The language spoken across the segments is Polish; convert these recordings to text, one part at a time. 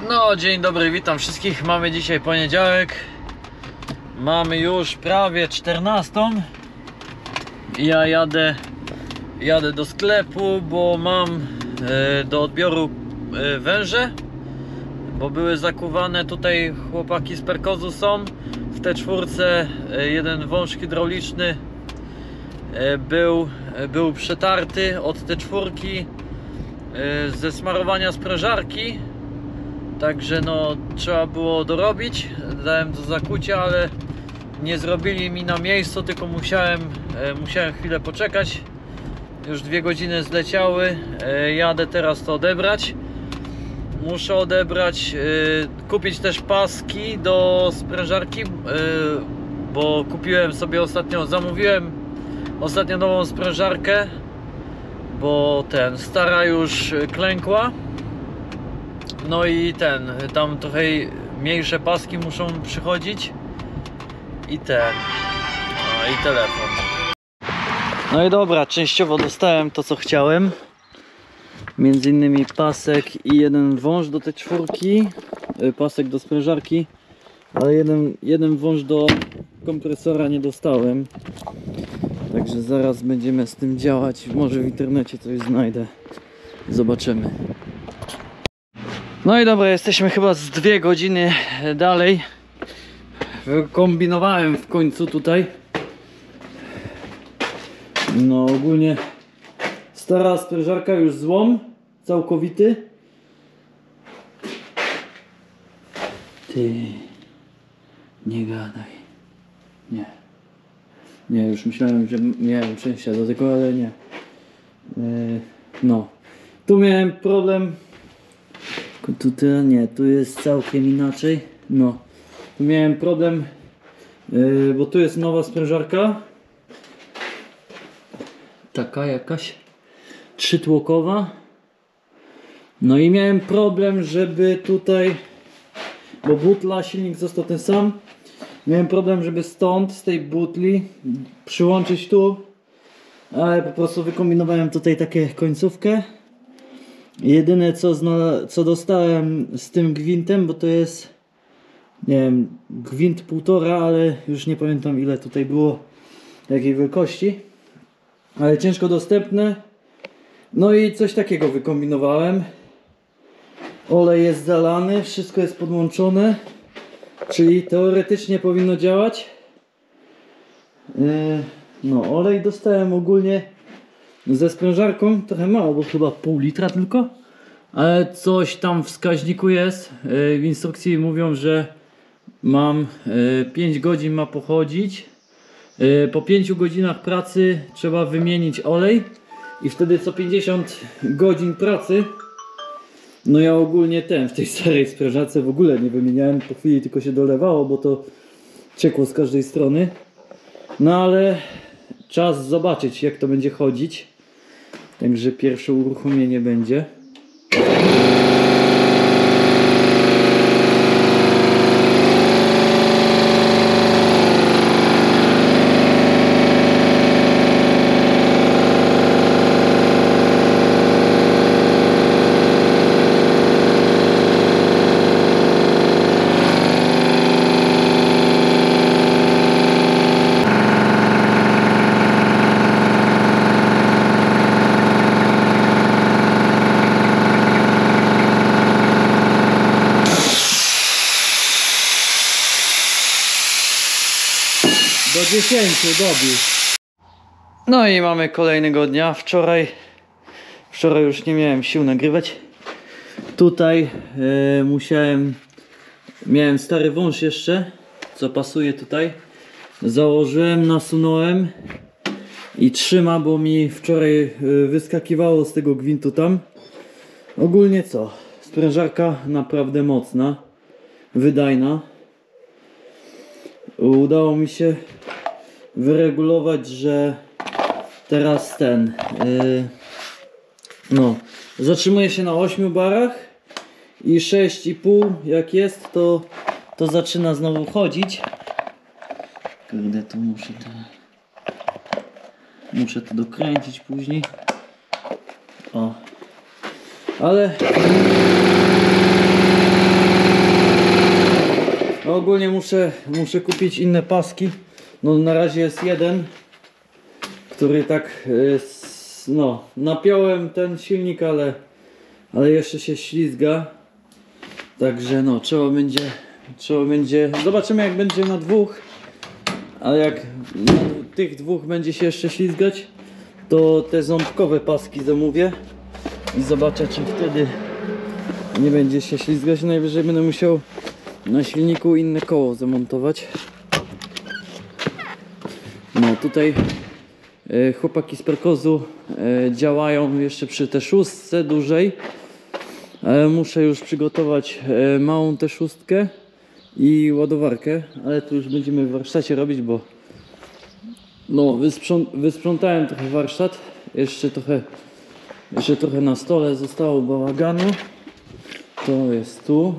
No, dzień dobry, witam wszystkich. Mamy dzisiaj poniedziałek. Mamy już prawie 14. Ja jadę do sklepu, bo mam do odbioru węże, bo były zakuwane. Tutaj chłopaki z Perkozu są. W T4 jeden wąż hydrauliczny był przetarty od T4 ze smarowania sprężarki. Także no, trzeba było dorobić. Dałem do zakucia, ale nie zrobili mi na miejscu, tylko musiałem chwilę poczekać. Już 2 godziny zleciały. Jadę teraz to odebrać. Muszę odebrać, kupić też paski do sprężarki, bo kupiłem sobie zamówiłem ostatnio nową sprężarkę, bo stara już klękła. No i tam trochę mniejsze paski muszą przychodzić i telefon. No i dobra, częściowo dostałem to, co chciałem. Między innymi pasek i jeden wąż do tej czwórki, pasek do sprężarki, ale jeden wąż do kompresora nie dostałem. Także zaraz będziemy z tym działać. Może w internecie coś znajdę. Zobaczymy. No i dobra, jesteśmy chyba z 2 godziny dalej. Kombinowałem w końcu tutaj. No ogólnie stara sprężarka już złom całkowity. Ty nie gadaj. Nie, już myślałem, że miałem przejścia do tego, ale nie. No, tu miałem problem. Tutaj nie, tu jest całkiem inaczej. No, tu miałem problem, bo tu jest nowa sprężarka. Taka jakaś 3-tłokowa. No i miałem problem, żeby tutaj, bo butla, silnik został ten sam. Miałem problem, żeby z tej butli przyłączyć tu, ale po prostu wykombinowałem tutaj takie końcówkę. Jedyne co dostałem z tym gwintem, bo to jest, nie wiem, gwint 1,5, ale już nie pamiętam ile tutaj było, jakiej wielkości, ale ciężko dostępne. No i coś takiego wykombinowałem. Olej jest zalany, wszystko jest podłączone, czyli teoretycznie powinno działać. No, olej dostałem ogólnie ze sprężarką, trochę mało, bo chyba pół litra tylko, ale coś tam w wskaźniku jest. W instrukcji mówią, że mam 5 godzin ma pochodzić. Po 5 godzinach pracy trzeba wymienić olej i wtedy co 50 godzin pracy. No ja ogólnie w tej starej sprężarce w ogóle nie wymieniałem, po chwili tylko się dolewało, bo to ciekło z każdej strony. No ale czas zobaczyć, jak to będzie chodzić. Także pierwsze uruchomienie będzie. Do 10 dobił. No i mamy kolejnego dnia. Wczoraj już nie miałem sił nagrywać. Tutaj miałem stary wąż jeszcze, co pasuje tutaj. Założyłem, nasunąłem i trzyma, bo mi wczoraj wyskakiwało z tego gwintu tam. Ogólnie sprężarka naprawdę mocna, wydajna. Udało mi się wyregulować, że teraz no, zatrzymuje się na 8 barach i 6,5 jak jest, to zaczyna znowu chodzić. Kurde, to muszę to dokręcić później. O, ale ogólnie muszę kupić inne paski. No na razie jest jeden, który tak no napiąłem ten silnik, ale jeszcze się ślizga. Także no trzeba będzie zobaczymy jak będzie na dwóch, ale jak na tych dwóch będzie się jeszcze ślizgać, to te ząbkowe paski zamówię i zobaczę, czy wtedy nie będzie się ślizgać. Najwyżej będę musiał na silniku inne koło zamontować. No tutaj chłopaki z Perkozu działają jeszcze przy T6 dłużej. Muszę już przygotować małą T6 i ładowarkę, ale to już będziemy w warsztacie robić, bo no wysprzątałem trochę warsztat, jeszcze trochę na stole zostało bałaganu. To jest tu.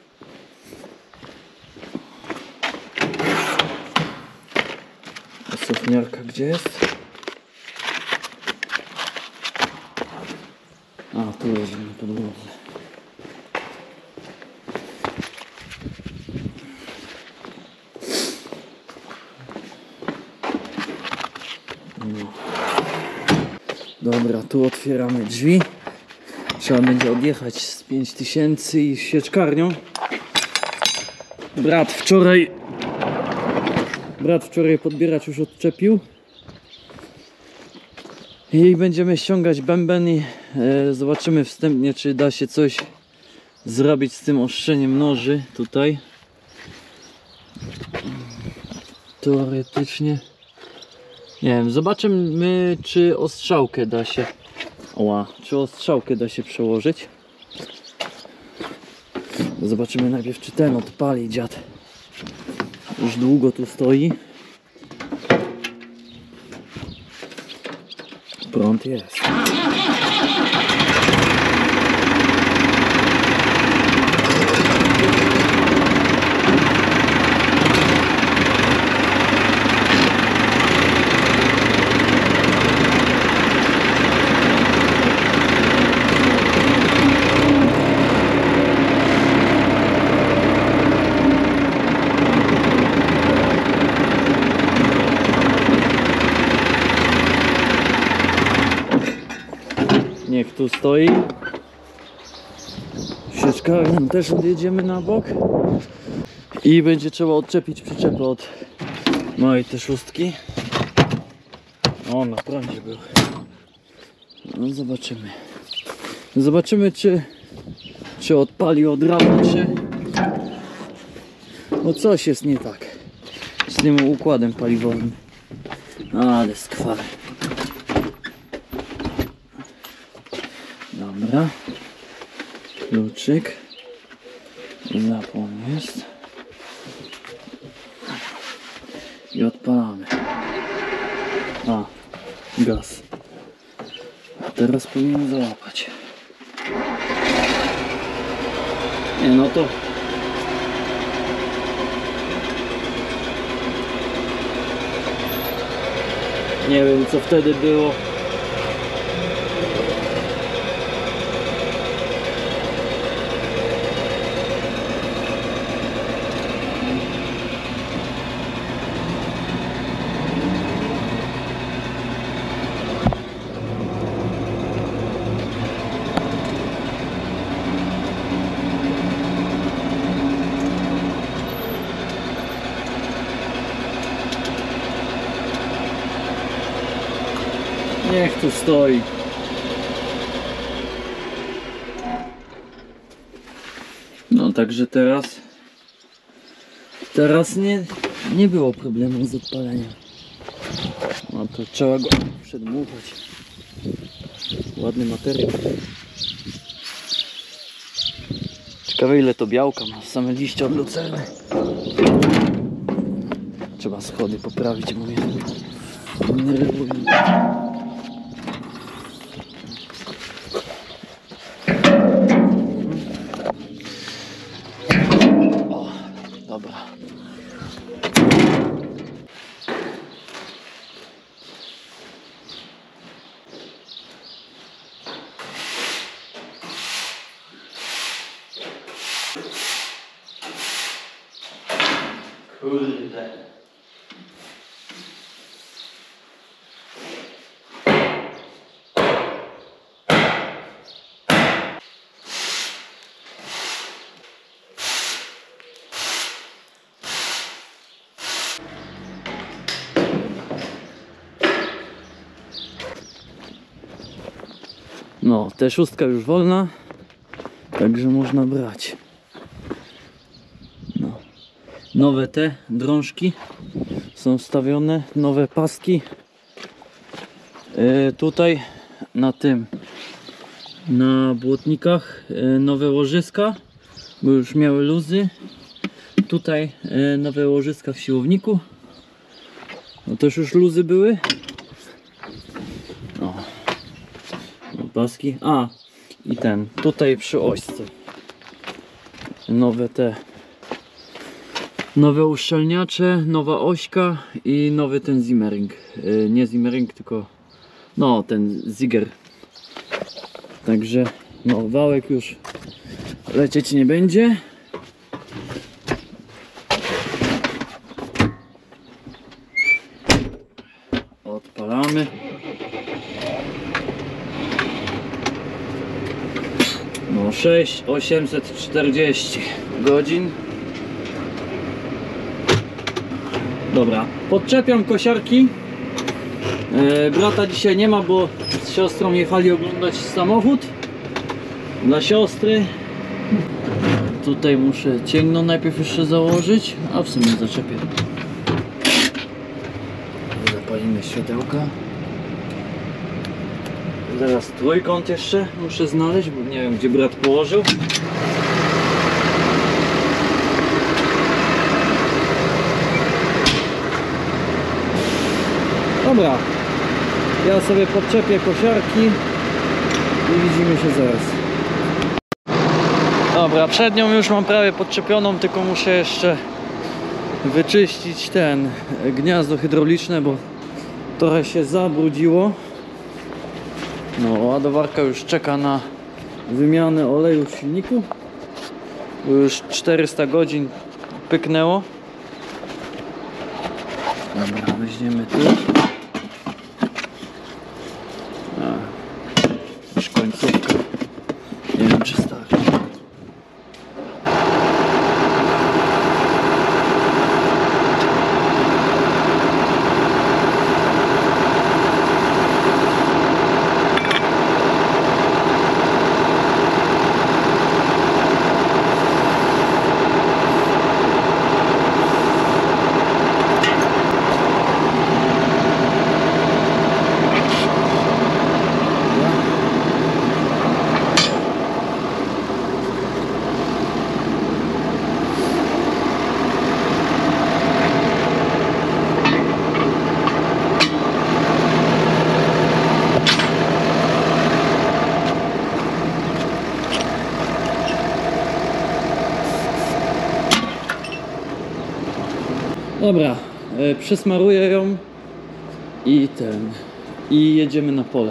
A sufniarka gdzie jest? A, tu leży na podłodze. No. Dobra, tu otwieramy drzwi. Trzeba będzie odjechać z 5000 i sieczkarnią. Brat wczoraj podbieracz już odczepił. I będziemy ściągać bęben i zobaczymy wstępnie, czy da się coś zrobić z tym ostrzeniem noży tutaj. Teoretycznie nie wiem, zobaczymy, czy ostrzałkę da się przełożyć. Zobaczymy najpierw, czy ten odpali dziad. Już długo tu stoi. Prąd jest. Niech tu stoi. Sieczkarnią też odjedziemy na bok. I będzie trzeba odczepić przyczepę od mojej T6. O, na prądzie był. No zobaczymy. Zobaczymy, czy odpali od razu, czy... No coś jest nie tak z tym układem paliwowym. Ale skwary. Dobra, kluczyk, zapłon jest i odpalamy. A, gaz. A teraz powinien załapać. Nie, no to nie wiem, co wtedy było. Niech tu stoi. No także teraz nie było problemu z odpaleniem. No to trzeba go przedmuchać. Ładny materiał. Ciekawe, ile to białka ma, same liście od lucerny. Trzeba schody poprawić, bo mnie denerwują. O, dobra. Kurde. No, T6 już wolna, także można brać. No. Nowe te drążki są wstawione, nowe paski. Tutaj na tym, na błotnikach nowe łożyska, bo już miały luzy. Tutaj nowe łożyska w siłowniku, no też już luzy były. No. Paski. A, i ten, tutaj przy ośce nowe te, nowe uszczelniacze, nowa ośka i nowy ten zimmering, nie zimmering, tylko no ten Ziger. Także no, wałek już lecieć nie będzie. Odpalamy. No 6840 godzin. Dobra, podczepiam kosiarki. Brata dzisiaj nie ma, bo z siostrą jechali oglądać samochód dla siostry. Tutaj muszę cięgno najpierw jeszcze założyć, a w sumie zaczepię. Zapalimy światełka. Zaraz trójkąt jeszcze muszę znaleźć, bo nie wiem, gdzie brat położył. Dobra, ja sobie podczepię kosiarki i widzimy się zaraz. Dobra, przednią już mam prawie podczepioną, tylko muszę jeszcze wyczyścić ten gniazdo hydrauliczne, bo trochę się zabrudziło. No, ładowarka już czeka na wymianę oleju w silniku, bo już 400 godzin pyknęło. Dobra, weźmiemy tu. Już końcówka. Nie wiem, czy starczy. Dobra, przesmaruję ją i jedziemy na pole.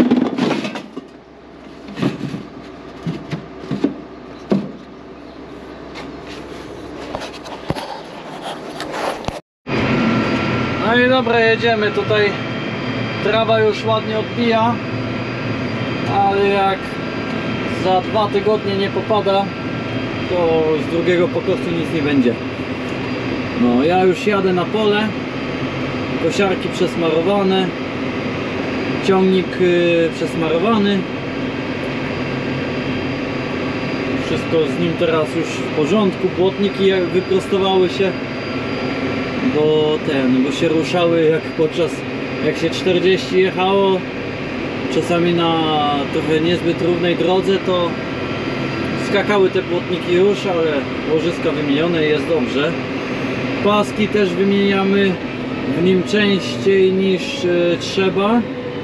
No i dobra, jedziemy. Tutaj trawa już ładnie odbija, ale jak za 2 tygodnie nie popada, to z drugiego pokosu nic nie będzie. No, ja już jadę na pole, kosiarki przesmarowane, ciągnik przesmarowany. Wszystko z nim teraz już w porządku, płotniki wyprostowały się, bo się ruszały jak się 40 jechało, czasami na trochę niezbyt równej drodze, to skakały te płotniki już, ale łożyska wymienione, jest dobrze. Paski też wymieniamy w nim częściej niż trzeba,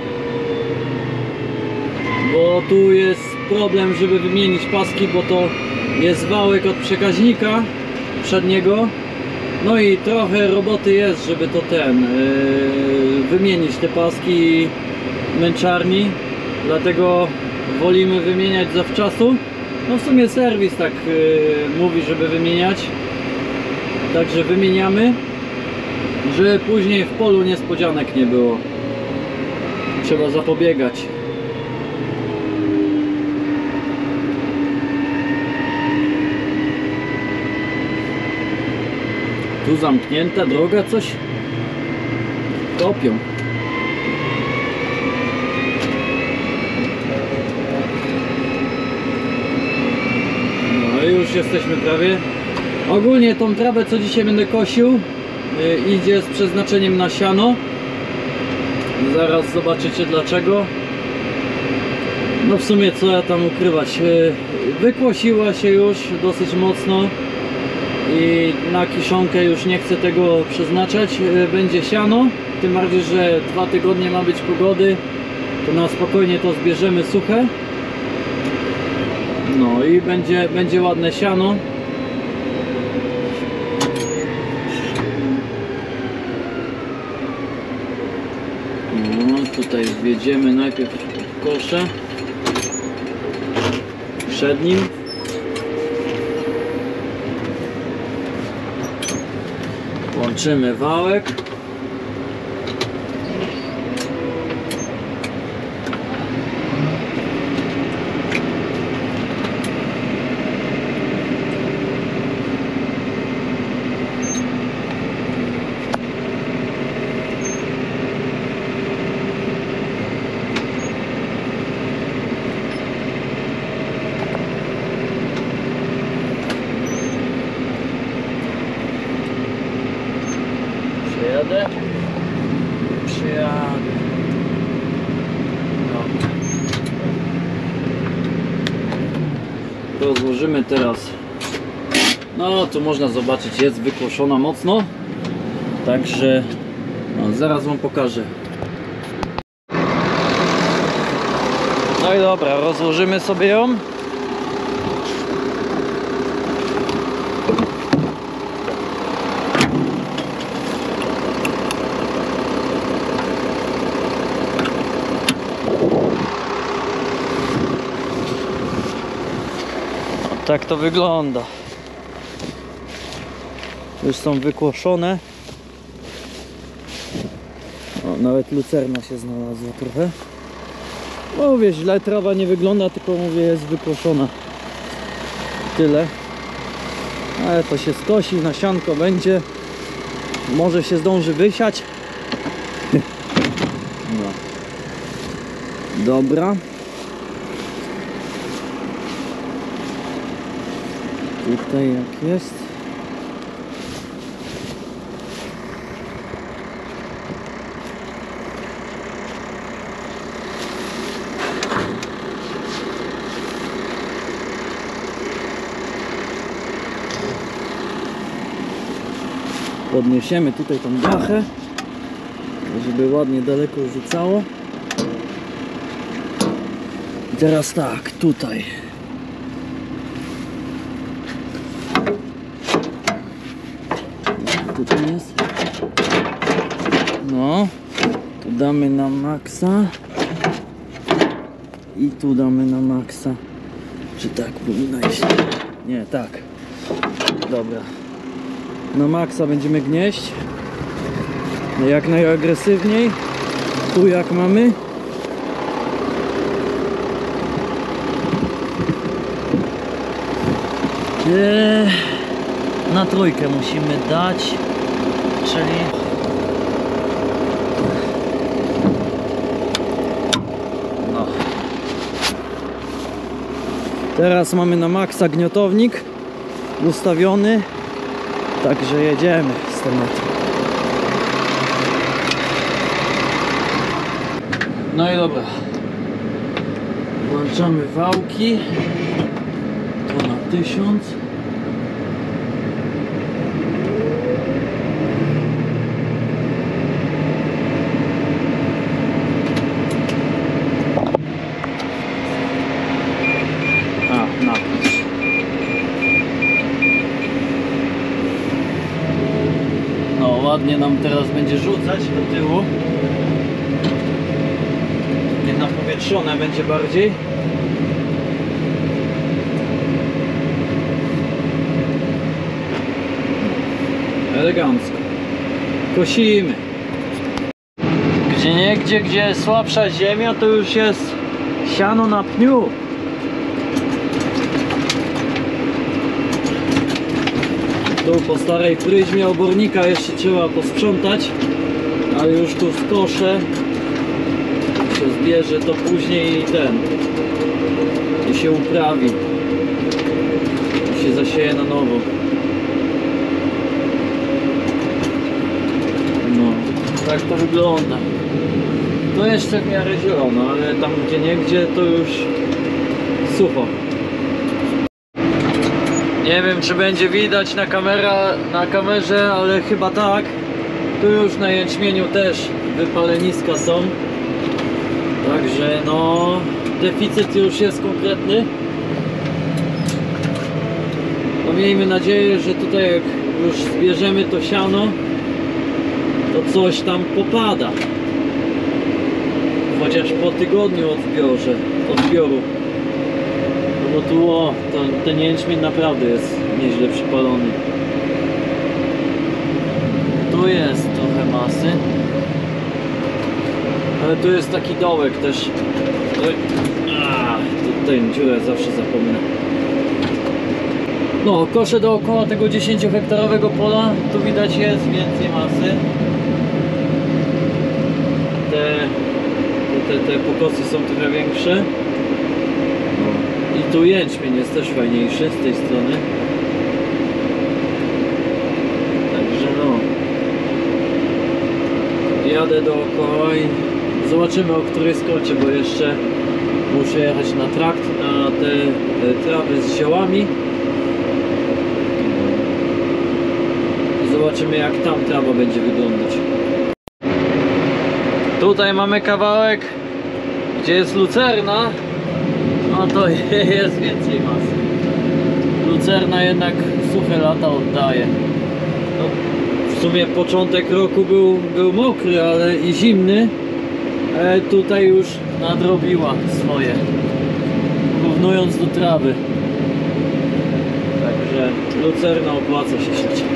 bo tu jest problem, żeby wymienić paski, bo to jest wałek od przekaźnika przedniego. No i trochę roboty jest, żeby to wymienić te paski męczarni, dlatego wolimy wymieniać zawczasu. No w sumie serwis tak mówi, żeby wymieniać. Także wymieniamy, żeby później w polu niespodzianek nie było. Trzeba zapobiegać. Tu zamknięta droga, coś topią. No i już jesteśmy prawie. Ogólnie tą trawę, co dzisiaj będę kosił, idzie z przeznaczeniem na siano. Zaraz zobaczycie dlaczego. No w sumie co ja tam ukrywać. Wykłosiła się już dosyć mocno i na kiszonkę już nie chcę tego przeznaczać. Będzie siano, tym bardziej, że 2 tygodnie ma być pogody, to na spokojnie to zbierzemy suche. No i będzie ładne siano. No, tutaj wjedziemy najpierw w koszę przed nim. Łączymy wałek. Przyjadę. No. Rozłożymy teraz. No tu można zobaczyć, jest wykłoszona mocno. Także no, zaraz wam pokażę. No i dobra, rozłożymy sobie ją. Tak to wygląda. Już są wykłoszone. O, nawet lucerna się znalazła trochę. Mówię, źle trawa nie wygląda, tylko mówię, jest wykłoszona. Tyle. Ale to się skosi, nasianko będzie. Może się zdąży wysiać. No. Dobra. Tutaj jak jest. Podniesiemy tutaj tą blachę, żeby ładnie daleko rzucało. I teraz tak, tutaj. Tutaj jest. No, tu damy na maksa. I tu damy na maksa. Czy tak powinno iść? Nie, tak. Dobra. Na maksa będziemy gnieść. Jak najagresywniej. Tu jak mamy. Na trójkę musimy dać. Czyli no. Teraz mamy na maksa gniotownik ustawiony. Także jedziemy z tematem. No i dobra. Włączamy wałki. To na 1000. Ładnie nam teraz będzie rzucać do tyłu. Nie napowietrzone będzie bardziej. elegancko. Kosimy. Gdzieniegdzie, gdzie jest słabsza ziemia, to już jest siano na pniu. Tu po starej pryzmie obornika jeszcze trzeba posprzątać, ale już tu skoszę, się zbierze to później i się uprawi, i się zasieje na nowo. No, tak to wygląda. To jeszcze w miarę zielono, ale tam gdzie niegdzie to już sucho. Nie wiem, czy będzie widać na kamerze, ale chyba tak. Tu już na jęczmieniu też wypaleniska są. Także no, deficyt już jest konkretny. No miejmy nadzieję, że tutaj jak już zbierzemy to siano, to coś tam popada. Chociaż po tygodniu odbioru. No bo tu ten jęczmień naprawdę jest nieźle przypalony. Tu jest trochę masy. Ale tu jest taki dołek też. Tutaj dziurę zawsze zapomnę. No, koszę dookoła tego 10-hektarowego pola. Tu widać jest więcej masy. Te pokosy są trochę większe. I tu jęczmień jest też fajniejszy z tej strony. Także no, jadę dookoła i zobaczymy, o której skoczę, bo jeszcze muszę jechać na trakt, na te trawy z ziołami. I zobaczymy, jak tam trawa będzie wyglądać. Tutaj mamy kawałek, gdzie jest lucerna. No to jest więcej masy. Lucerna jednak suche lata oddaje. No, w sumie początek roku był mokry, ale i zimny. Ale tutaj już nadrobiła swoje, porównując do trawy. Także lucerna opłaca się sieć.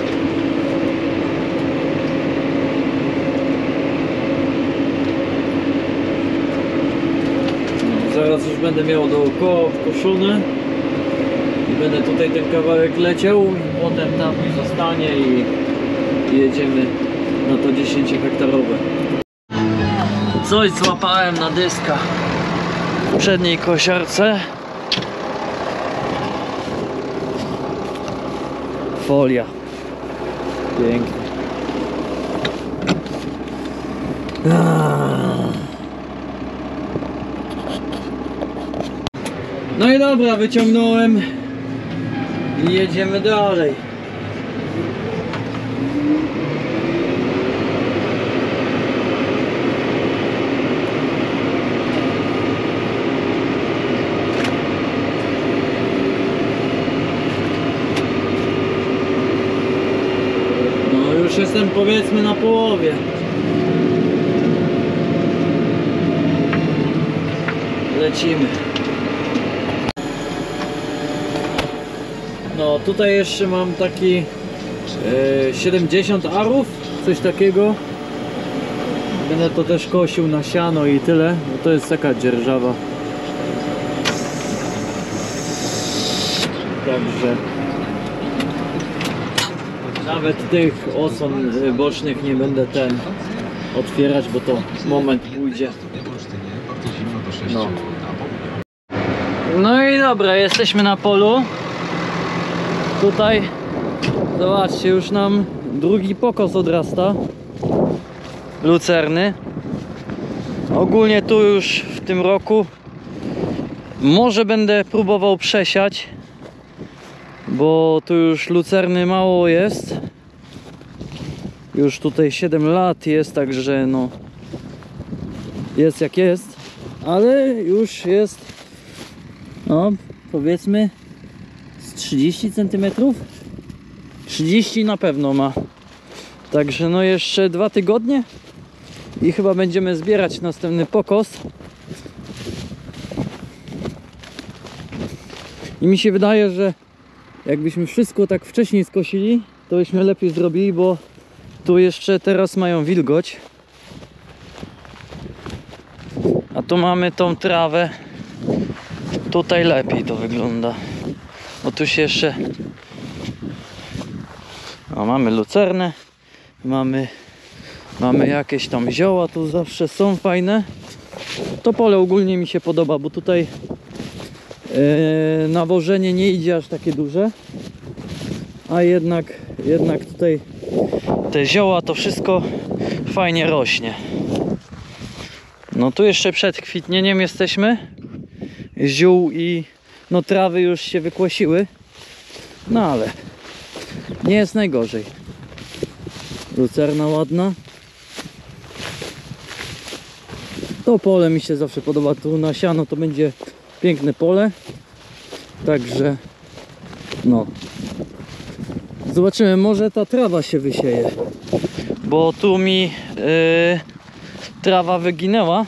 Zaraz już będę miał dookoła koszone i będę tutaj ten kawałek leciał i potem tam mi zostanie i jedziemy na to 10-hektarowe. Coś złapałem na dyska w przedniej kosiarce. Folia. Pięknie. No i dobra, wyciągnąłem i jedziemy dalej. No już jestem, powiedzmy, na połowie. Lecimy. No tutaj jeszcze mam taki 70 arów, coś takiego. Będę to też kosił na siano i tyle, bo to jest taka dzierżawa. Także nawet tych oson bocznych nie będę otwierać, bo to moment pójdzie. No i dobra, jesteśmy na polu. Tutaj zobaczcie, już nam drugi pokos odrasta lucerny. Ogólnie tu już w tym roku może będę próbował przesiać, bo tu już lucerny mało jest. Już tutaj 7 lat jest, także no jest jak jest, ale już jest, no powiedzmy, 30 cm? 30 na pewno ma. Także no jeszcze 2 tygodnie i chyba będziemy zbierać następny pokos. I mi się wydaje, że jakbyśmy wszystko tak wcześniej skosili, to byśmy lepiej zrobili, bo tu jeszcze teraz mają wilgoć. A tu mamy tą trawę. Tutaj lepiej to wygląda. Bo tu się jeszcze... O, mamy lucernę. Mamy jakieś tam zioła. Tu zawsze są fajne. To pole ogólnie mi się podoba, bo tutaj nawożenie nie idzie aż takie duże. A jednak tutaj te zioła, to wszystko fajnie rośnie. No tu jeszcze przed kwitnieniem jesteśmy. Ziół i no trawy już się wykłosiły. No ale nie jest najgorzej. Lucerna ładna. To pole mi się zawsze podoba. Tu na siano to będzie piękne pole. Także no. Zobaczymy, może ta trawa się wysieje. Bo tu mi trawa wyginęła.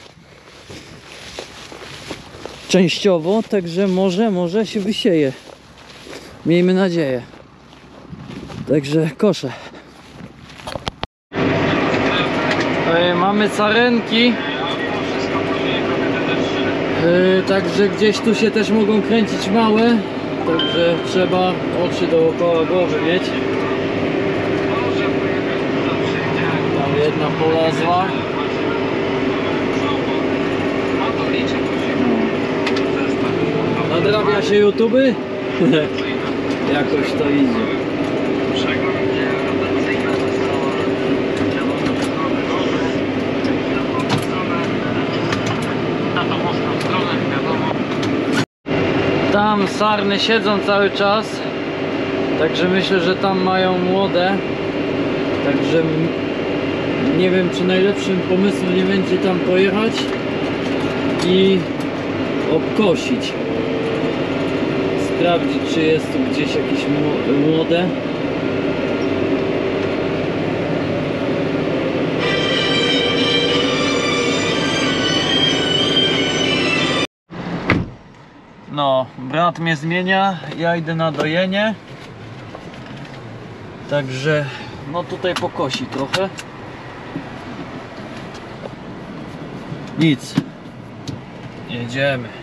Częściowo, także może się wysieje. Miejmy nadzieję. Także koszę. Mamy sarenki. Także gdzieś tu się też mogą kręcić małe. Także trzeba oczy dookoła głowy mieć. Tam jedna polazła. Nadrabia się YouTube? Jakoś to idzie. Tam sarny siedzą cały czas. Także myślę, że tam mają młode. Także nie wiem, czy najlepszym pomysłem nie będzie tam pojechać i obkosić. Sprawdzić, czy jest tu gdzieś jakieś młode. No, brat mnie zmienia, ja idę na dojenie. Także no tutaj pokosi trochę. Nic. Jedziemy.